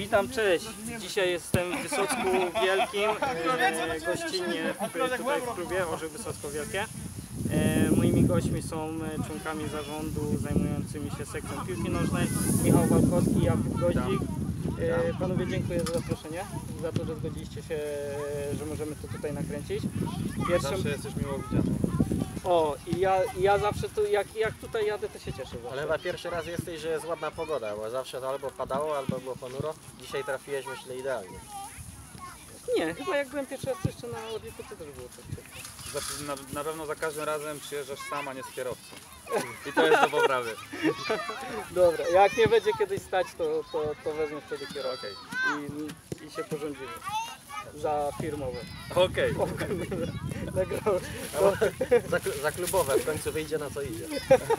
Witam, cześć. Dzisiaj jestem w Wysocku Wielkim, gościnnie tutaj w klubie Orzech Wysocko Wielkie. Moimi gośćmi są członkami zarządu zajmującymi się sekcją piłki nożnej Michał Walkowski i Jakub Goździk. Panowie, dziękuję za zaproszenie, za to, że zgodziliście się, że możemy to tutaj nakręcić. Zawsze jesteś miło widziany. O, i ja zawsze tu, jak tutaj jadę, to się cieszę zawsze. Ale chyba pierwszy raz jesteś, że jest ładna pogoda, bo zawsze to albo padało, albo było ponuro. Dzisiaj trafiłeś, myślę, idealnie. Nie, chyba jak byłem pierwszy raz jeszcze na Orliku, to też było tak. Na pewno za każdym razem przyjeżdżasz sam, a nie z kierowcą. I to jest do poprawy. Dobra, jak nie będzie kiedyś stać, to wezmę wtedy kierowcę i się porządzimy. Za firmowe. Okej. Nagrałem. Za klubowe, w końcu wyjdzie na co idzie.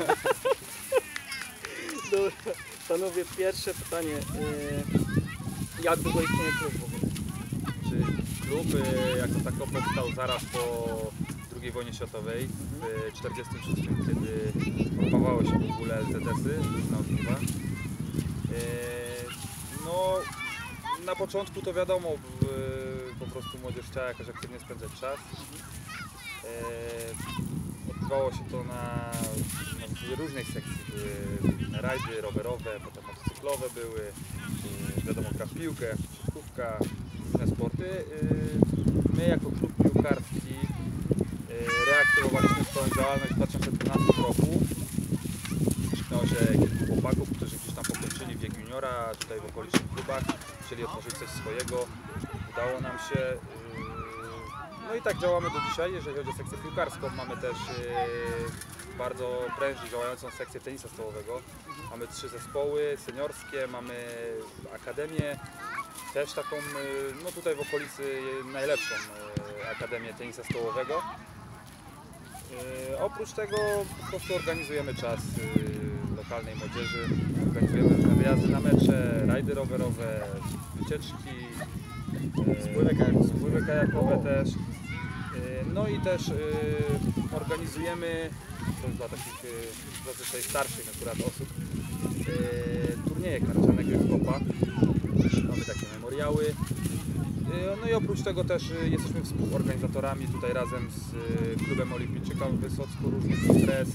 Dobra, panowie, pierwsze pytanie. Jak długo istnieje klub w ogóle? Czyli klub jako tako powstał zaraz po II wojnie światowej, w 1946, kiedy formowało się w ogóle LZS-y, różne ogniwa. No, na początku to wiadomo, po prostu młodzież chciała jakoś aktywnie spędzać czas. Odbywało się to na różnej sekcji. Były rajdy rowerowe, potem motocyklowe były, wiadomo, gra w piłkę, siatkówka, różne sporty. My jako klub piłkarski reaktywowaliśmy swoją działalność w 2012 roku. Skrzyknęło się kilku chłopaków, którzy gdzieś tam pokończyli wiek juniora, tutaj w okolicznych klubach, chcieli otworzyć coś swojego. Udało nam się. No i tak działamy do dzisiaj, jeżeli chodzi o sekcję piłkarską. Mamy też bardzo prężnie działającą sekcję tenisa stołowego. Mamy 3 zespoły seniorskie, mamy akademię, też taką, no tutaj w okolicy najlepszą akademię tenisa stołowego. Oprócz tego po prostu organizujemy czas lokalnej młodzieży, organizujemy różne wyjazdy na mecze, rajdy rowerowe, wycieczki, spływy kajakowe też. No i też organizujemy, to dla takich zazwyczaj starszych akurat osób, turnieje karciane gry w kopa. Mamy takie memoriały. No i oprócz tego też jesteśmy współorganizatorami tutaj razem z klubem Olimpijczyka w Wysocku różnych imprez.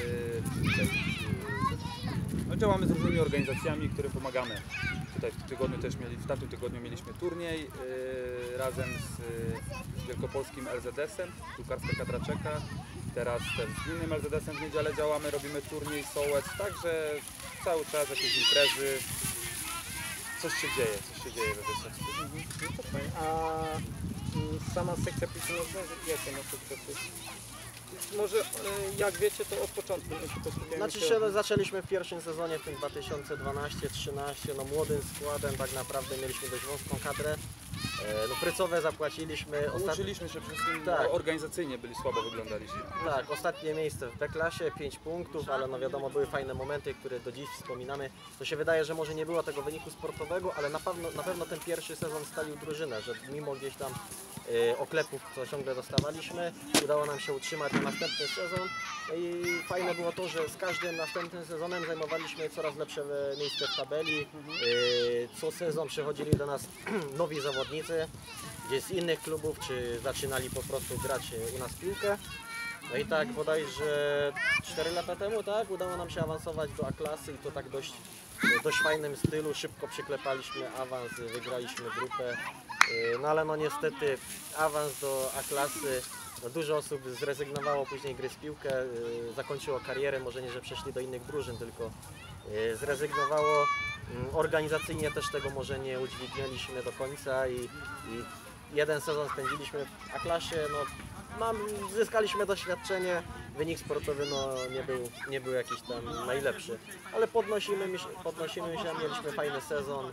No, działamy z różnymi organizacjami, którym pomagamy. Tutaj w tamtym tygodniu mieliśmy turniej razem z wielkopolskim LZS-em, piłkarska kadra czeka. Teraz też z innym LZS-em w niedzielę działamy, robimy turniej sołec, także cały czas jakieś imprezy. Coś się dzieje we Wysocku. A sama sekcja piłki nożnej, jakie ma sukcesy? Może jak wiecie, to od początku. Znaczy zaczęliśmy w pierwszym sezonie, w tym 2012-13, no młodym składem, tak naprawdę mieliśmy dość wąską kadrę. No frycowe zapłaciliśmy. Uczyliśmy się przede wszystkim, tak. Organizacyjnie słabo wyglądaliśmy. Tak, ostatnie miejsce w B-klasie, 5 punktów, ale no wiadomo, były fajne momenty, które do dziś wspominamy. To się wydaje, że może nie było tego wyniku sportowego, ale na pewno ten pierwszy sezon stalił drużynę, że mimo gdzieś tam oklepów, co ciągle dostawaliśmy, udało nam się utrzymać na następny sezon. I fajne było to, że z każdym następnym sezonem zajmowaliśmy coraz lepsze miejsce w tabeli. Co sezon przychodzili do nas nowi zawodnicy, gdzie z innych klubów, czy zaczynali po prostu grać u nas w piłkę. No i tak bodajże 4 lata temu, tak, udało nam się awansować do A-klasy i to tak dość fajnym stylu, szybko przyklepaliśmy awans, wygraliśmy grupę. No ale no niestety awans do A-klasy, no dużo osób zrezygnowało później gry w piłkę, zakończyło karierę, może nie, że przeszli do innych drużyn, tylko zrezygnowało. Organizacyjnie też tego może nie udźwignęliśmy do końca i jeden sezon spędziliśmy w A-klasie, no, zyskaliśmy doświadczenie, wynik sportowy no, nie był jakiś tam najlepszy, ale podnosimy się, mieliśmy fajny sezon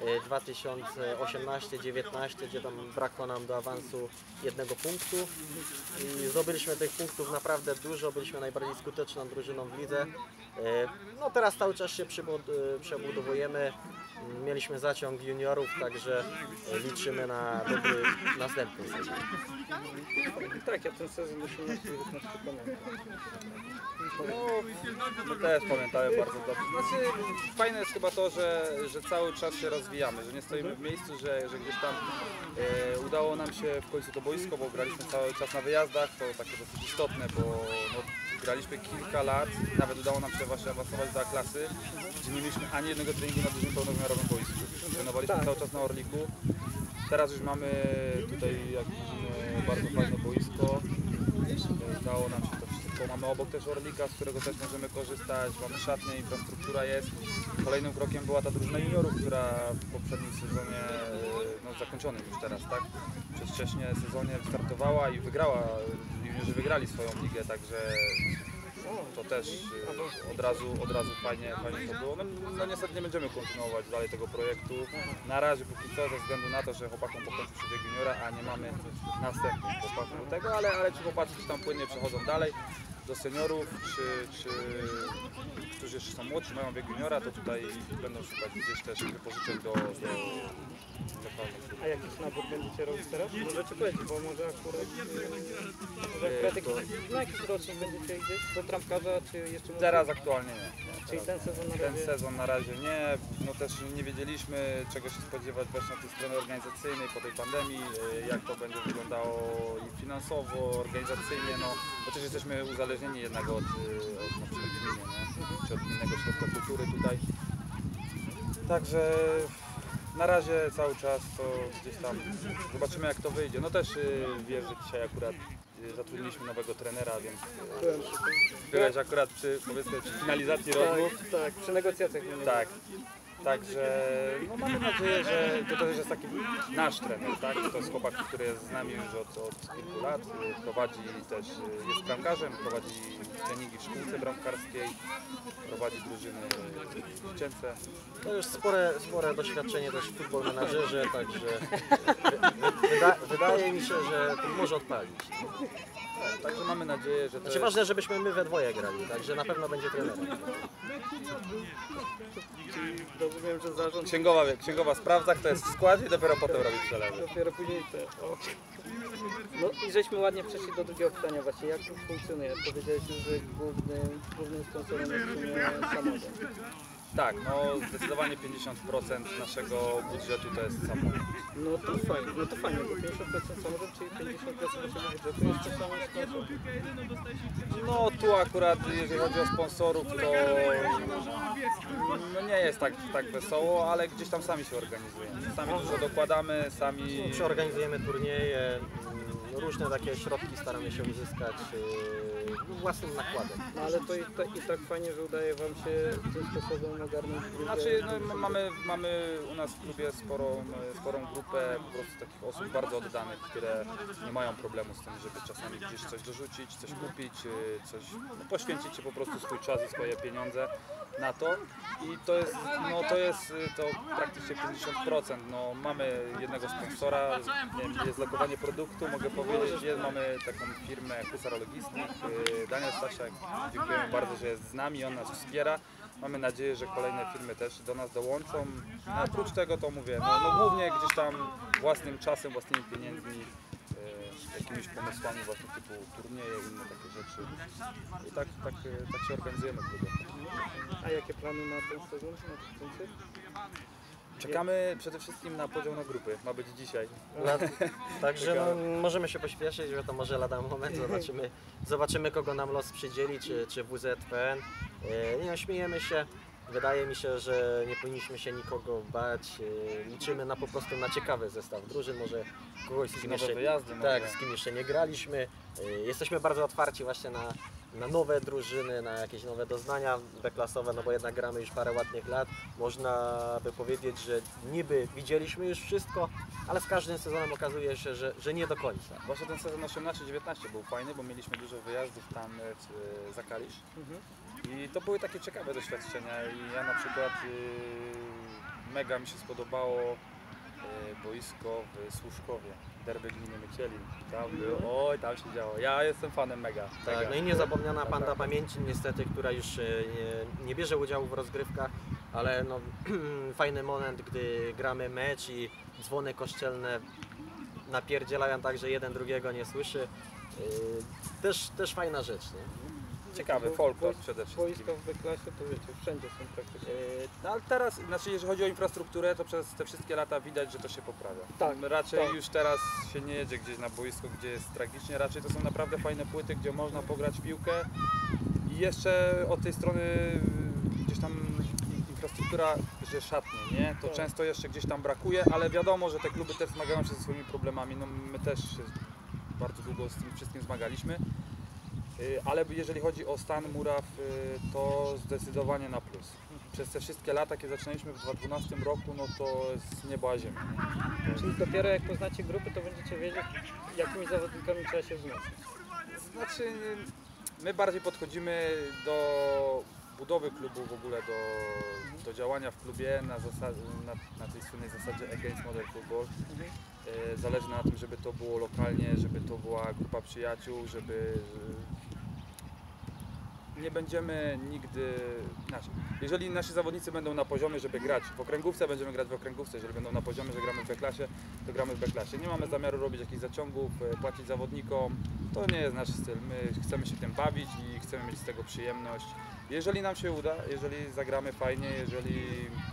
2018-19, gdzie tam brakło nam do awansu 1 punktu i zdobyliśmy tych punktów naprawdę dużo, byliśmy najbardziej skuteczną drużyną w lidze. No teraz cały czas się przebudowujemy, Mieliśmy zaciąg juniorów, także liczymy na dobry następny sezon. Tak, ja ten sezon 18-19 pamiętam. My też pamiętamy bardzo dobrze. Znaczy, fajne jest chyba to, że cały czas się rozwijamy, że nie stoimy w miejscu, że gdzieś tam udało nam się w końcu to boisko, bo graliśmy cały czas na wyjazdach, to takie dosyć istotne, bo no, graliśmy kilka lat, nawet udało nam się właśnie awansować do A-klasy, gdzie nie mieliśmy ani jednego treningu na dużym pełnowymiarowym boisku. Trenowaliśmy cały czas na Orliku. Teraz już mamy tutaj, jak widzimy, bardzo fajne boisko. Udało nam się to wszystko. Mamy obok też Orlika, z którego też możemy korzystać. Mamy szatnię, infrastruktura jest. Kolejnym krokiem była ta drużyna juniorów, która w poprzednim sezonie, no zakończonym już teraz, tak? Przedwcześnie sezonie startowała i wygrała. Juniorzy wygrali swoją ligę, także to też od razu fajnie to było. No niestety nie będziemy kontynuować dalej tego projektu. Na razie póki co, ze względu na to, że chłopakom pokończył się wiek juniora, a nie mamy następnych chłopaków do tego, ale ci chłopacy tam płynnie przechodzą dalej do seniorów, czy którzy jeszcze są młodsi, mają wiek juniora, to tutaj będą szukać gdzieś też wypożyczeń do lokalnych. A jakiś nabór będziecie robić teraz? Możecie powiedzieć, bo może akurat na jakiś rocznik będziecie gdzieś do trampkarza, czy jeszcze... Teraz aktualnie nie. Czyli ten sezon na razie... Ten sezon na razie nie, no też nie wiedzieliśmy czego się spodziewać właśnie na tej stronie organizacyjnej po tej pandemii, jak to będzie wyglądało i finansowo, organizacyjnie, no bo też jesteśmy uzależnieni jednak od na przykład gminy, nie? Czy od innego środka kultury tutaj. Także na razie cały czas to gdzieś tam zobaczymy jak to wyjdzie. No też wiesz, że dzisiaj akurat zatrudniliśmy nowego trenera, więc byłeś akurat przy, powiedzmy, przy finalizacji rozmów. Tak, przy negocjacjach. Tak. Także no mamy nadzieję, że to też jest taki nasz trener, tak? To jest chłopak, który jest z nami już od kilku lat, prowadzi też, jest bramkarzem, prowadzi treningi w szkółce bramkarskiej, prowadzi drużyny dziecięce. To już spore doświadczenie też w Football Managerze, także wydaje mi się, że to może odpalić. Także mamy nadzieję, że to Znaczy ważne, żebyśmy my we dwoje grali, także na pewno będzie trenerem. Rozumiem, że zarząd... Księgowa sprawdza, kto jest w składzie i dopiero potem robi przelewy. Dopiero później te... No i żeśmy ładnie przeszli do drugiego pytania właśnie, jak to funkcjonuje? Powiedziałeś już, że głównym sponsorem jest w sumie samorząd. Tak, no zdecydowanie 50% naszego budżetu to jest samorząd. No to fajnie, bo 50% samorząd, czyli 50% naszego budżetu jest to samo sponsor. No tu akurat, jeżeli chodzi o sponsorów, to no, nie jest tak wesoło, ale gdzieś tam sami się organizujemy. Sami dużo dokładamy, sami... Przeorganizujemy turnieje, różne takie środki staramy się uzyskać własnym nakładem. No ale to i tak fajnie, że udaje Wam się tym sposobem ogarnąć grupę. Znaczy, no, mamy u nas w klubie sporą grupę po prostu takich osób bardzo oddanych, które nie mają problemu z tym, żeby czasami gdzieś coś dorzucić, coś kupić, coś no, poświęcić się po prostu swój czas i swoje pieniądze na to. I to jest praktycznie 50%. No, mamy jednego sponsora, nie wiem, jest lokowanie produktu, mogę powiedzieć, mamy taką firmę Husara Logistik, Daniel Stasiak, dziękujemy bardzo, że jest z nami, on nas wspiera. Mamy nadzieję, że kolejne firmy też do nas dołączą. A oprócz tego to mówię, no głównie gdzieś tam własnym czasem, własnymi pieniędzmi, jakimiś pomysłami właśnie typu turnieje i inne takie rzeczy. I tak się organizujemy w klubie. A jakie plany na ten sezon, na tych Czekamy przede wszystkim na podział na grupy, ma być dzisiaj. Także no, możemy się pośpieszyć, że to może lada moment, zobaczymy kogo nam los przydzieli, czy WZPN. Nie śmiejemy się, wydaje mi się, że nie powinniśmy się nikogo bać, liczymy po prostu na ciekawy zestaw drużyn, może kogoś z kim jeszcze, wyjazdy, z kim jeszcze nie graliśmy. Jesteśmy bardzo otwarci właśnie na nowe drużyny, na jakieś nowe doznania B-klasowe, no bo jednak gramy już parę ładnych lat. Można by powiedzieć, że niby widzieliśmy już wszystko, ale z każdym sezonem okazuje się, że nie do końca. Właśnie ten sezon 18-19 był fajny, bo mieliśmy dużo wyjazdów tam za Kalisz. I to były takie ciekawe doświadczenia i ja na przykład mega mi się spodobało boisko w Służkowie, derby gminy Mycielin. Tam się działo. Ja jestem fanem mega. Tak, no i niezapomniana Panda Pamięci niestety, która już nie bierze udziału w rozgrywkach, ale no, fajny moment, gdy gramy mecz i dzwony kościelne napierdzielają tak, że jeden drugiego nie słyszy. Też fajna rzecz, nie? Ciekawy folklor przede wszystkim. Boiska w B-klasie to wiecie, wszędzie są praktycznie. No ale teraz, znaczy jeżeli chodzi o infrastrukturę, to przez te wszystkie lata widać, że to się poprawia. Tak, Raczej tak. już teraz się nie jedzie gdzieś na boisko, gdzie jest tragicznie, raczej to są naprawdę fajne płyty, gdzie można pograć w piłkę. I jeszcze od tej strony gdzieś tam infrastruktura, że szatnie, nie? To Tak. często jeszcze gdzieś tam brakuje, ale wiadomo, że te kluby też zmagają się ze swoimi problemami. No my też się bardzo długo z tym wszystkim zmagaliśmy. Ale jeżeli chodzi o stan muraw, to zdecydowanie na plus. Przez te wszystkie lata, kiedy zaczynaliśmy w 2012 roku, no to jest niebo a ziemia. Czyli dopiero jak poznacie grupy, to będziecie wiedzieć, jakimi zawodnikami trzeba się wzmocnić. Znaczy, my bardziej podchodzimy do budowy klubu, w ogóle do działania w klubie na tej słynnej zasadzie Against Modern Football. Zależy na tym, żeby to było lokalnie, żeby to była grupa przyjaciół, żeby nie będziemy nigdy, znaczy, jeżeli nasi zawodnicy będą na poziomie, żeby grać w okręgówce, będziemy grać w okręgówce, jeżeli będą na poziomie, że gramy w B-klasie, to gramy w B-klasie. Nie mamy zamiaru robić jakichś zaciągów, płacić zawodnikom, to nie jest nasz styl. My chcemy się tym bawić i chcemy mieć z tego przyjemność. Jeżeli nam się uda, jeżeli zagramy fajnie, jeżeli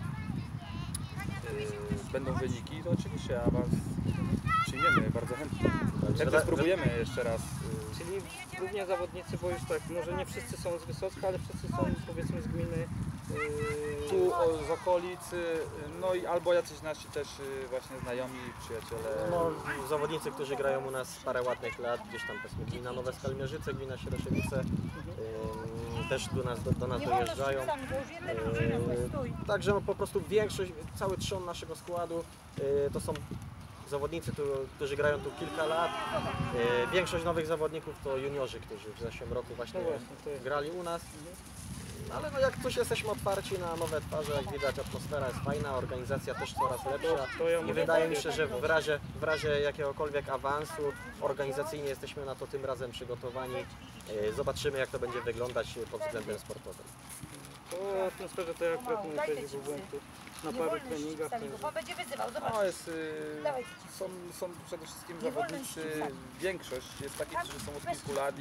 będą wyniki, to oczywiście awans przyjmiemy bardzo chętnie. Chętnie spróbujemy jeszcze raz. Czyli głównie zawodnicy, bo już tak, może nie wszyscy są z Wysocka, ale wszyscy są powiedzmy z gminy. Tu z okolic, no i albo jacyś nasi też właśnie znajomi, przyjaciele. No, zawodnicy, którzy grają u nas parę ładnych lat, gdzieś tam powiedzmy gmina Nowe Skalmierzyce, gmina Sieroszewice, też do nas dojeżdżają. Także no, po prostu większość, cały trzon naszego składu to są zawodnicy, którzy grają tu kilka lat. Większość nowych zawodników to juniorzy, którzy w zeszłym roku właśnie grali u nas. Ale no jak coś jesteśmy otwarci na nowe twarze, jak widać atmosfera jest fajna, organizacja też coraz lepsza. I wydaje mi się, że w razie jakiegokolwiek awansu organizacyjnie jesteśmy na to tym razem przygotowani. Zobaczymy jak to będzie wyglądać pod względem sportowym. O atmosferze to ja akurat nie powiedzieć, bo byłem tu na paru treningach. Bo będzie wyzywał, zobacz. No jest, są przede wszystkim zawodnicy, większość jest takich, którzy są od kilku lat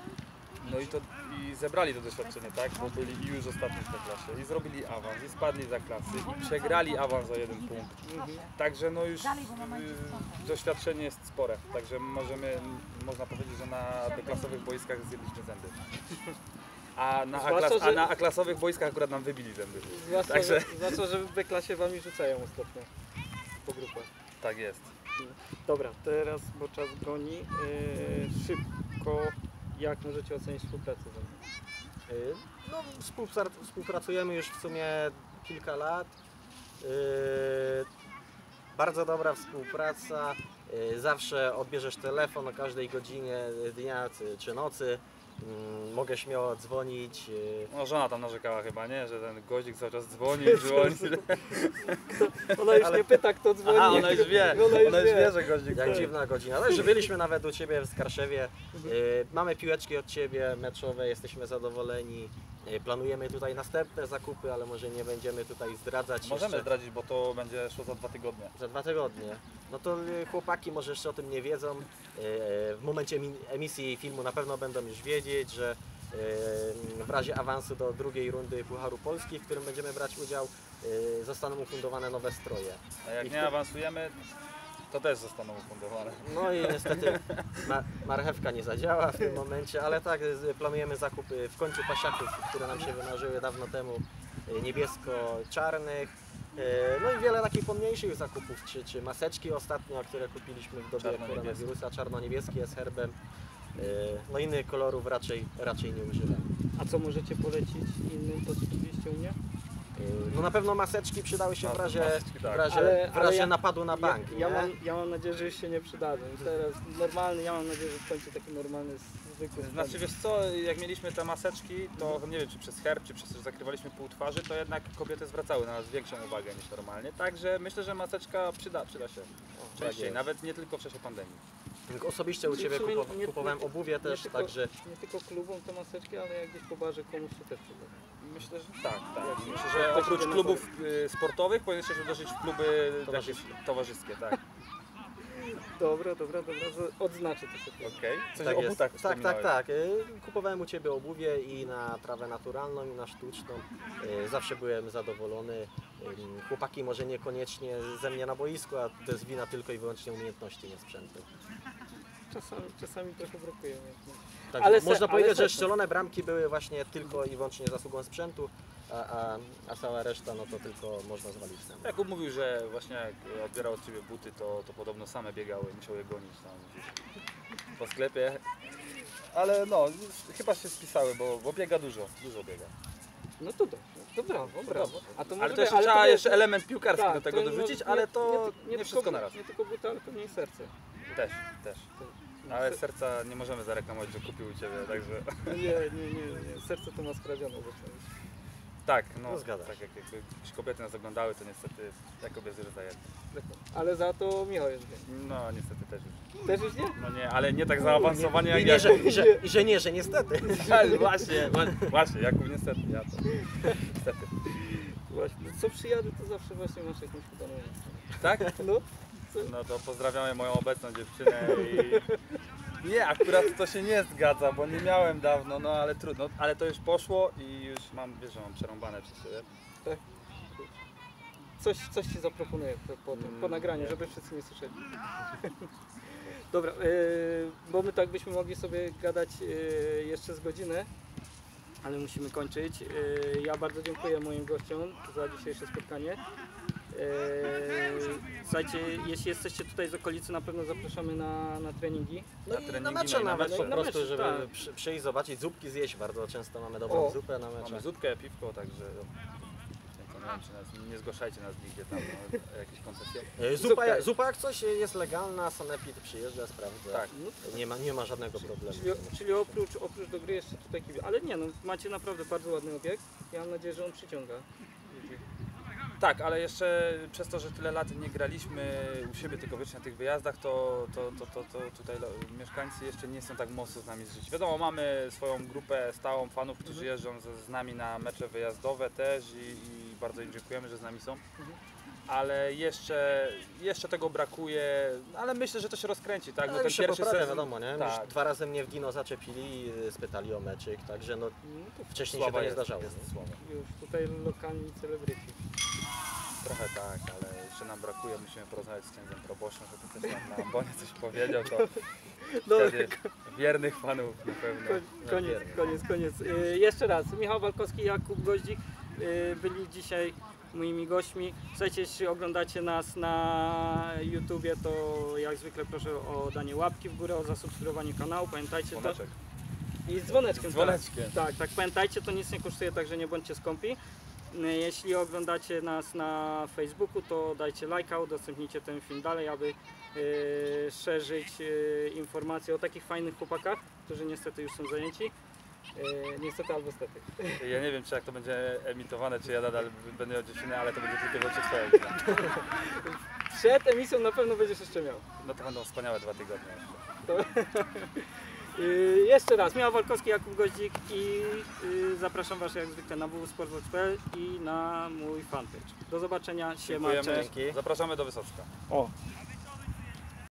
i zebrali to doświadczenie, tak? Bo byli już ostatni w tej klasie i zrobili awans, i spadli za klasy i przegrali awans o 1 punkt. Także no już doświadczenie jest spore, także można powiedzieć, że na B-klasowych boiskach zjedliśmy zęby. A na A-klasowych boiskach akurat nam wybili zęby. Zwłaszcza, że w B-klasie wami rzucają ostatnio po grupach. Tak jest. Dobra, teraz, bo czas goni, szybko, jak możecie ocenić współpracę z nami? No, współpracujemy już w sumie kilka lat. Bardzo dobra współpraca. Zawsze odbierzesz telefon o każdej godzinie dnia czy nocy. Mogę śmiało dzwonić. No żona tam narzekała chyba, nie? Że ten goździk cały czas dzwoni. Ona już nie pyta, kto dzwoni. A, ona już wie, ona już wie, że goździk Jak dziwna godzina. Ale że byliśmy nawet u Ciebie w Skarszewie. Mamy piłeczki od Ciebie meczowe, jesteśmy zadowoleni. Planujemy tutaj następne zakupy, ale może nie będziemy tutaj zdradzać. Możemy jeszcze. zdradzić, bo to będzie szło za 2 tygodnie. Za 2 tygodnie. No to chłopaki może jeszcze o tym nie wiedzą. W momencie emisji filmu na pewno będą już wiedzieć, że w razie awansu do drugiej rundy Pucharu Polski, w którym będziemy brać udział, zostaną ufundowane nowe stroje. A jak nie awansujemy, to też zostaną ufundowane. No i niestety marchewka nie zadziała w tym momencie, ale tak, planujemy zakup w końcu pasiaków, które nam się wymarzyły dawno temu, niebiesko-czarnych. No i wiele takich pomniejszych zakupów, czy maseczki ostatnio, które kupiliśmy w dobie koronawirusa, czarno-niebieskie z herbem. No innych kolorów raczej nie używam. A co możecie polecić innym, to co kupiliście u mnie? No na pewno maseczki przydały się w razie ja, napadu na bank. Ja mam nadzieję, że już się nie przydadzą. Teraz normalny, ja mam nadzieję, że w końcu taki normalny, zwykły. Znaczy wiesz co, jak mieliśmy te maseczki, to nie wiem czy przez herb, czy przez to, że zakrywaliśmy pół twarzy, to jednak kobiety zwracały na nas większą uwagę niż normalnie. Także myślę, że maseczka przyda się częściej, nawet nie tylko w czasie pandemii. Osobiście u Ciebie kupowałem obuwie też, także... Nie tylko klubom te maseczki, ale jak gdzieś po barze komuś się też przyda. Myślę, że tak. Myślę, Jak że ktoś oprócz idzie na klubów sportowych powinien się uderzyć w kluby Towarzyskie. towarzyskie, tak. Dobra, odznaczę to sobie. Okej. Coś Tak o jest. butach Tak. wspominałeś. Kupowałem u Ciebie obuwie i na trawę naturalną i na sztuczną. Zawsze byłem zadowolony. Chłopaki może niekoniecznie ze mnie na boisku, a to jest wina tylko i wyłącznie umiejętności, nie sprzętu. Czasami trochę brakuje umiejętności. Tak, Ale można powiedzieć, że serce. strzelone bramki były właśnie tylko i wyłącznie zasługą sprzętu, a cała reszta no to tylko można zwalić sam. Jakub mówił, że właśnie jak odbierał od Ciebie buty, to podobno same biegały, musiał je gonić tam gdzieś po sklepie. Ale no, chyba się spisały, bo biega dużo biega. No to dobrze, to brawo. A to Ale może to jeszcze ale trzeba wiesz, jeszcze element piłkarski tak, do tego to dorzucić, nie- ale to nie tylko wszystko naraz. Nie tylko buty, ale pewnie i serce. Też. No, Ale serca nie możemy zareklamować, że kupił u Ciebie, także... nie. Serce to ma skradzione zacząć. Tak, No, zgadza się. tak jak jakieś kobiety nas oglądały, to niestety jak obie zajęte. Ale za to Michał jest dzień. No niestety też już. Też już nie? No nie, ale nie tak zaawansowanie jak I nie, ja. że niestety. Ale właśnie, Jakub niestety, ja to niestety. Właśnie. Co przyjadę, to zawsze właśnie masz jakąś udaną miejsce. Tak? No. No to pozdrawiamy moją obecną dziewczynę i... Nie, akurat to się nie zgadza, bo nie miałem dawno, no ale trudno, ale to już poszło i już mam, wiesz, że mam przerąbane przez siebie. Tak. Coś ci zaproponuję po nagraniu, żeby wszyscy nie słyszeli. Dobra, bo my tak byśmy mogli sobie gadać jeszcze z godzinę, ale musimy kończyć. Ja bardzo dziękuję moim gościom za dzisiejsze spotkanie. Słuchajcie, jeśli jesteście tutaj z okolicy, na pewno zapraszamy na treningi. No Na i treningi, na no mecze i na nawet mecze. po Na prostu, mecze, żeby tak. przyjść, zobaczyć, zupki zjeść, bardzo często mamy dobrą O, zupę na Mamy mecze. zupkę, piwko, także nie wiem, czy nas, nie zgłaszajcie nas nigdzie tam o jakieś koncesje. Zupa jak coś jest legalna, Sanepid przyjeżdża, sprawdza. Tak. No, Nie ma żadnego problemu. czyli oprócz do gry jeszcze tutaj kibice. Ale nie, no macie naprawdę bardzo ładny obiekt. Ja mam nadzieję, że on przyciąga ludzi. Tak, ale jeszcze przez to, że tyle lat nie graliśmy u siebie, tylko wyłącznie na tych wyjazdach, to tutaj mieszkańcy jeszcze nie są tak mocno z nami zżyci. Wiadomo, mamy swoją grupę stałą fanów, którzy jeżdżą z nami na mecze wyjazdowe też i bardzo im dziękujemy, że z nami są. Ale jeszcze tego brakuje, ale myślę, że to się rozkręci, tak? No ten pierwszy sezon, wiadomo, nie? Tak. Już 2 razy mnie w Dino zaczepili i spytali o meczyk, także no No to wcześniej się to nie zdarzało. Jest nie? sława. już tutaj lokalni celebryci. Trochę tak, ale jeszcze nam brakuje, musimy porozmawiać z księdzem proboszczem, żeby też nam na ambonie coś powiedział, to Dobra, wtedy wiernych fanów na pewno. Koniec. Jeszcze raz, Michał Walkowski, Jakub Goździk byli dzisiaj moimi gośćmi. Słuchajcie, jeśli oglądacie nas na YouTubie, to jak zwykle proszę o danie łapki w górę, o zasubskrybowanie kanału. Pamiętajcie to. Dzwoneczek. I z dzwoneczkiem. Z dzwoneczkiem. Tak, pamiętajcie, to nic nie kosztuje, także nie bądźcie skąpi. Jeśli oglądacie nas na Facebooku, to dajcie lajka, udostępnijcie ten film dalej, aby szerzyć informacje o takich fajnych chłopakach, którzy niestety już są zajęci. Niestety albo stety. Ja nie wiem, czy jak to będzie emitowane, czy ja nadal będę miał dziewczynę, ale to będzie tylko wyłącznie twoja wina. Przed emisją na pewno będziesz jeszcze miał. No to będą wspaniałe 2 tygodnie jeszcze. Jeszcze raz, Michał Walkowski, Jakub Goździk i zapraszam Was jak zwykle na www.sportbox.pl i na mój fanpage. Do zobaczenia, siema, Dziękujemy. cześć. Dzięki. Zapraszamy do Wysocka. O.